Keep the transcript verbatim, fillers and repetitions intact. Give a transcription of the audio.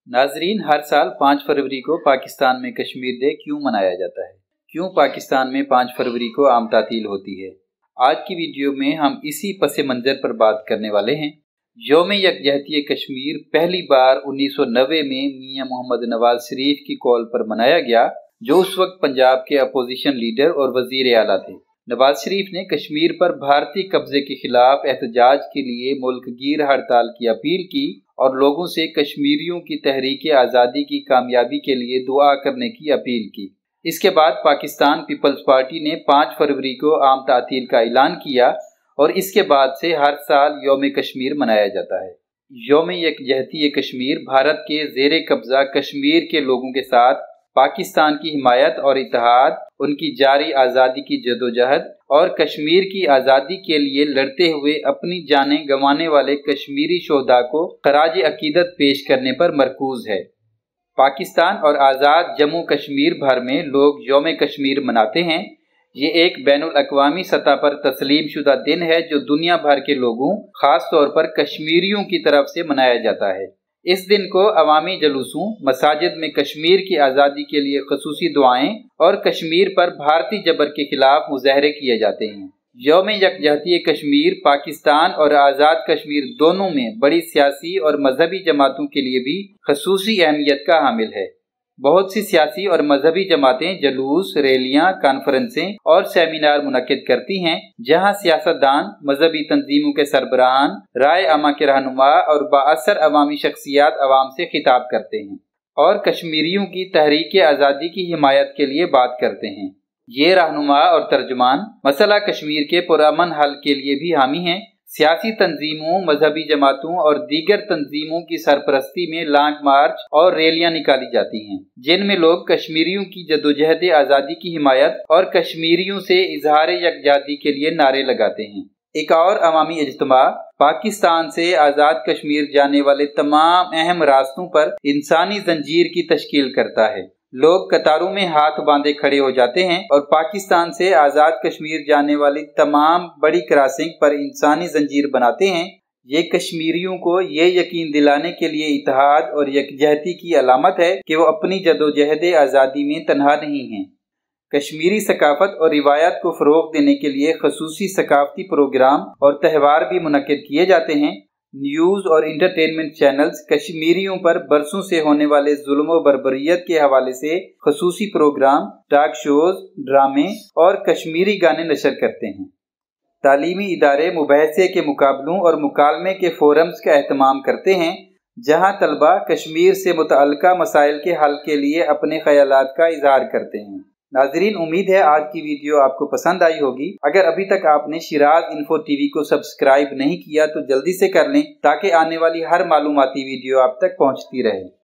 नाजरीन, हर साल पाँच फरवरी को पाकिस्तान में कश्मीर डे क्यों मनाया जाता है? क्यों पाकिस्तान में पाँच फरवरी को आम तातील होती है? आज की वीडियो में हम इसी पस मंज़र पर बात करने वाले हैं। यौम यकजहती कश्मीर पहली बार उन्नीस सौ नब्बे में मियां मोहम्मद नवाज शरीफ की कॉल पर मनाया गया, जो उस वक्त पंजाब के अपोजिशन लीडर और वजीर आला थे। नवाज शरीफ ने कश्मीर पर भारतीय कब्जे के खिलाफ एहतजाज के लिए मुल्कगीर हड़ताल की अपील की और लोगों से कश्मीरियों की तहरीक आज़ादी की कामयाबी के लिए दुआ करने की अपील की। इसके बाद पाकिस्तान पीपल्स पार्टी ने पाँच फरवरी को आम तातील का ऐलान किया और इसके बाद से हर साल यौम कश्मीर मनाया जाता है। यौम यकजहती कश्मीर भारत के ज़ेरे कब्जा कश्मीर के लोगों के साथ पाकिस्तान की हिमायत और इत्तेहाद, उनकी जारी आज़ादी की जदोजहद और कश्मीर की आज़ादी के लिए लड़ते हुए अपनी जानें गंवाने वाले कश्मीरी शोहदा को खराज अकीदत पेश करने पर मरकूज है। पाकिस्तान और आज़ाद जम्मू कश्मीर भर में लोग यौम कश्मीर मनाते हैं। ये एक बैनुल अक़वामी सतह पर तस्लीम शुदा दिन है जो दुनिया भर के लोगों, ख़ास तौर पर कश्मीरियों की तरफ से मनाया जाता है। इस दिन को अवामी जलूसों, मसाजिद में कश्मीर की आज़ादी के लिए खसूसी दुआएं और कश्मीर पर भारतीय जबर के खिलाफ मुजाहरे किए जाते हैं। यौम यकजहती कश्मीर पाकिस्तान और आज़ाद कश्मीर दोनों में बड़ी सियासी और मजहबी जमातों के लिए भी खसूसी अहमियत का हामिल है। बहुत सी सियासी और मजहबी जमातें जलूस, रैलियां, कॉन्फ्रेंसें और सेमिनार मुनक्किद करती हैं, जहां सियासतदान, मजहबी तंजीमों के सरबराहान, राय आमा के रहनुमा और बाअसर अवामी शख्सियात अवाम से खिताब करते हैं और कश्मीरियों की तहरीक आज़ादी की हिमायत के लिए बात करते हैं। ये रहनुमा और तर्जुमान मसला कश्मीर के पुरअमन हल के लिए भी हामी हैं। सियासी तंजीमों, मजहबी जमातों और दीगर तंजीमों की सरपरस्ती में लॉन्ग मार्च और रैलियां निकाली जाती हैं, जिनमें लोग कश्मीरियों की जदोजहद आज़ादी की हिमायत और कश्मीरियों से इजहार यकजाहती के लिए नारे लगाते हैं। एक और अवामी इज्तिमा पाकिस्तान से आज़ाद कश्मीर जाने वाले तमाम अहम रास्तों पर इंसानी जंजीर की तश्कील करता है। लोग कतारों में हाथ बांधे खड़े हो जाते हैं और पाकिस्तान से आज़ाद कश्मीर जाने वाली तमाम बड़ी क्रॉसिंग पर इंसानी जंजीर बनाते हैं। ये कश्मीरियों को ये यकीन दिलाने के लिए इत्तेहाद और यकजहती की अलामत है कि वो अपनी जदोजहद आज़ादी में तन्हा नहीं हैं। कश्मीरी सकाफत और रिवायत को फ़रोग़ देने के लिए खसूसी सकाफती प्रोग्राम और त्यौहार भी मुनक्किद किए जाते हैं। न्यूज़ और इंटरटेनमेंट चैनल्स कश्मीरियों पर बरसों से होने वाले जुल्म व बर्बरियत के हवाले से खसूसी प्रोग्राम, टॉक शोज, ड्रामे और कश्मीरी गाने नशर करते हैं। तालीमी इदारे मुबाहसे के मुकाबलों और मुकालमे के फोरम्स का एहतमाम करते हैं, जहां तलबा कश्मीर से मुतअल्लिका मसाइल के हल के लिए अपने ख्यालात का इजहार करते हैं। नाजरीन, उम्मीद है आज की वीडियो आपको पसंद आई होगी। अगर अभी तक आपने शिराज इन्फो टीवी को सब्सक्राइब नहीं किया तो जल्दी से कर लें, ताकि आने वाली हर मालूमाती वीडियो आप तक पहुंचती रहे।